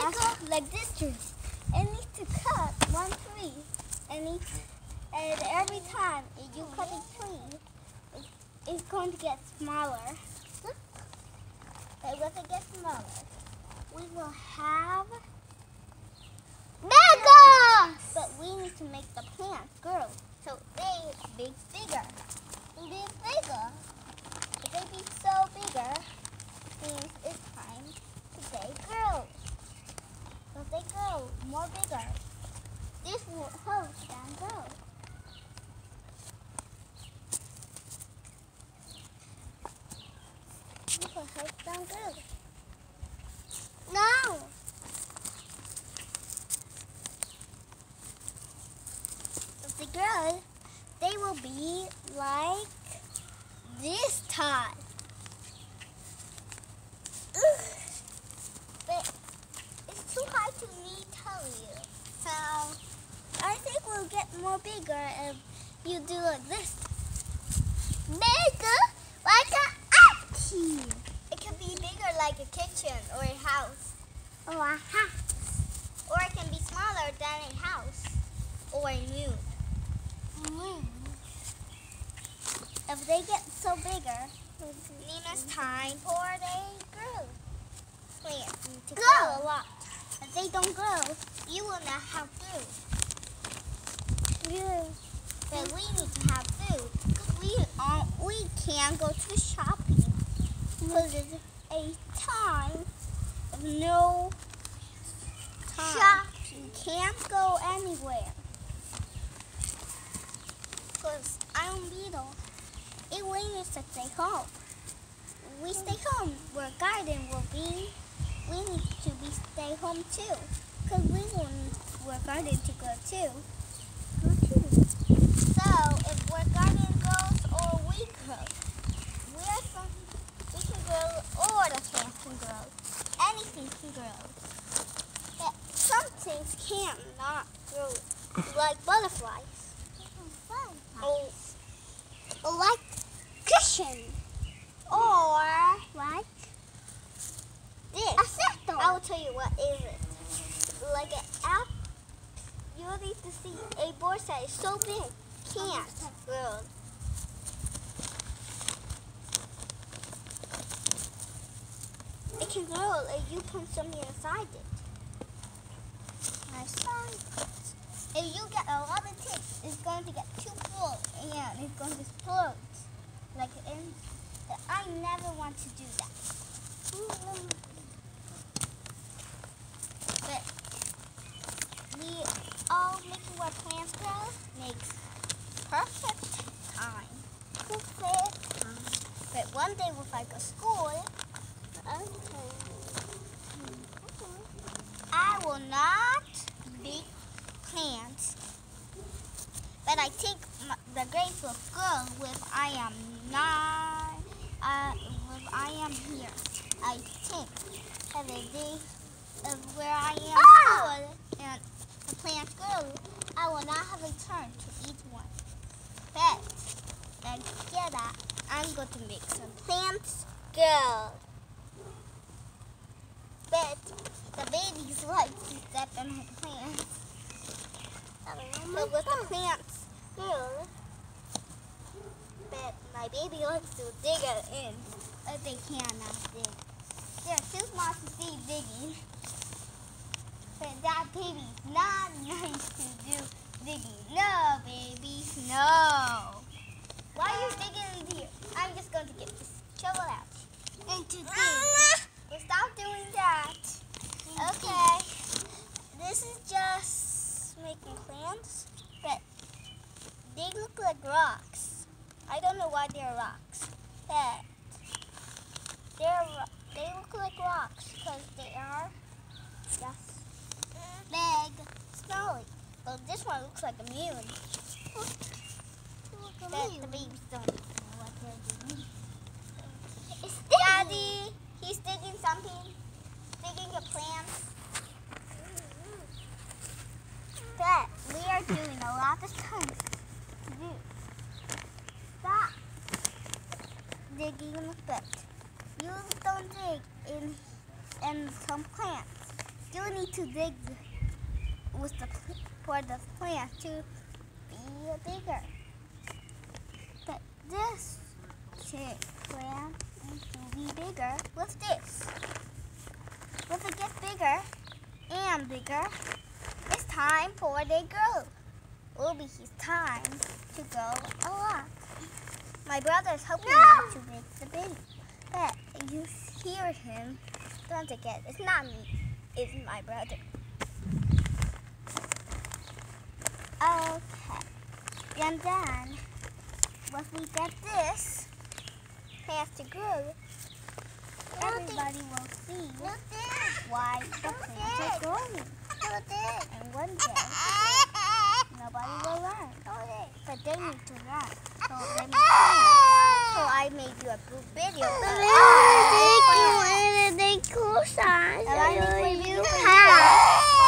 like this tree. It needs to cut one tree. And every time you cut a tree, it's going to get smaller. And when it gets smaller, we will have Mega! But we need to make the plants grow. So they big bigger. Bigger. If they be so bigger, means it's time to they grow. So if they grow more bigger, this will help them grow. This will help them grow. No! If they grow, they will be like this tall. But it's too hard to me tell you. So I think we'll get more bigger if you do like this. Bigger like an auntie. It can be bigger like a kitchen or a house. Or a house. Or it can be smaller than a house. Or a moon. If they get so bigger, mean it's time for they grow. Plants need to grow a lot. If they don't grow, you will not have food. Yeah. But we need to have food. We can't go to the shopping. Because it's a time of no time. You can't go anywhere. Because I'm Beetle. It needs to stay home. We stay home where garden will be. We need to stay home too. Because we want where garden to go too. So if where garden grows or we grow, we can grow or the plants can grow. Anything can grow. But some things cannot grow, like butterflies. Or like cushion. Or like this. A circle. I will tell you what is it. Like an apple. You need to see a board that is so big. Can't grow. It can grow if you put something inside it. If you get a lot of ticks, it's going to get too full and it's going to explode. Like I never want to do that. But we all making our plants grow makes perfect time. But one day if I go to school, I will not make plants. But I think the grades will go if I am not, if I am here. I think that the day of where I am school and the plants grow, I will not have a turn to each one. But instead I'm going to make some plants grow. But the babies like to step in my plants. But with the plants grow, but my baby likes to dig it in, but they cannot dig. They're too small to see digging. But that baby's not nice to do digging. No, babies, no. Why are you digging into here? I'm just going to get this shovel out and to dig. Well, stop doing that. Okay. This is just making plants, but they look like rocks. I don't know why they're rocks, but they look like rocks because they are just big, smelly. Well, this one looks like a moon. But the babies don't know what they're doing. Daddy, he's digging something. Digging a plant. But we are doing a lot of things to do. Stop digging in the foot. You don't dig in some plants. You need need to dig for the plant to be bigger. But this plant needs to be bigger with this. If it gets bigger and bigger, it's time for they grow. It will be his time to grow a lot. My brother's helping me to make the baby. But you hear him. Don't forget, it's not me. It's my brother. Okay. And then, once we get this has to grow, everybody will see why the plants are growing. And one day, nobody will learn. But they need to learn. So let me so I made you a good video. Thank you. And I need for you to